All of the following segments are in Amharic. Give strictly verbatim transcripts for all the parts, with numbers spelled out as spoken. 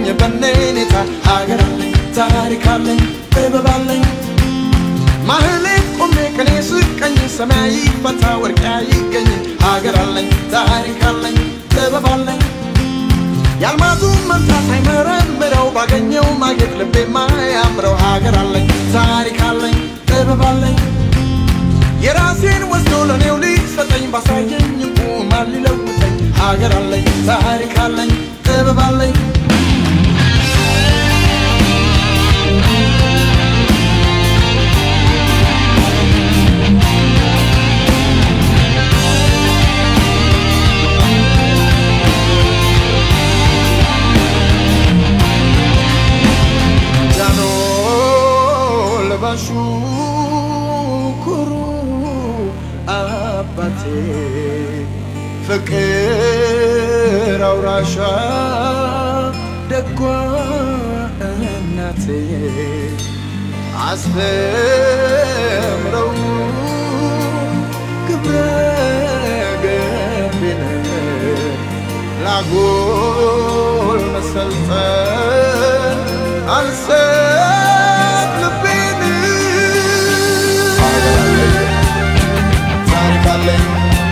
በኔኔታ ሀገር አለኝ ታሪክ አለኝ ጥበብ አለኝ ማህሌት ቆሜ ከኔ ስቀኝ ሰማይ ፈታ ወርቅ ይገኝ ሀገር አለኝ ታሪክ አለኝ ጥበብ አለኝ ያልማዙ መንታ ሳይመረምረው ባገኘው ማጌጥ ልቤ ማያምረው ሀገር አለኝ ታሪክ አለኝ ጥበብ አለኝ የራሴን ወስዶ ለኔው ሊሰጠኝ ባሳየኝ እንቁ ማን ሊለውጠኝ ሀገር አለኝ ታሪክ አለኝ ጥበብ አለኝ ፍቅር አውራሻ ደጓ እናቴ አስተምረው ግብረ ገቢነ ላጎል መሰልጠን አልሰጥ ልቤን ታሪክ አለኝ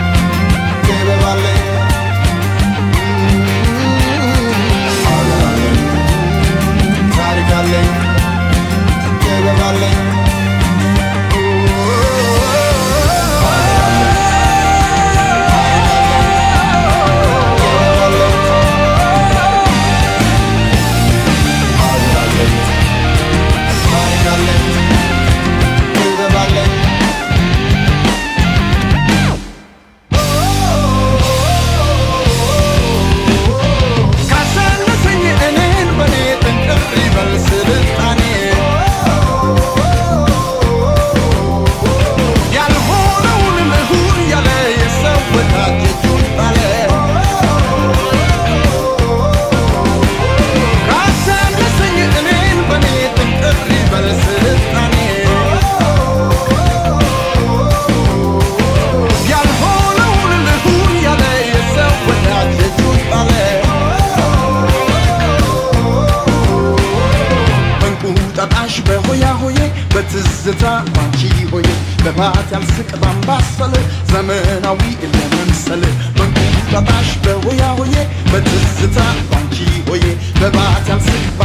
Hoya hoye, betizita banchi hoye, bebat yal sık bambasal, zamenawi elemen sale. Ben kutataş be hoya hoye, betizita banchi hoye, bebat yal sık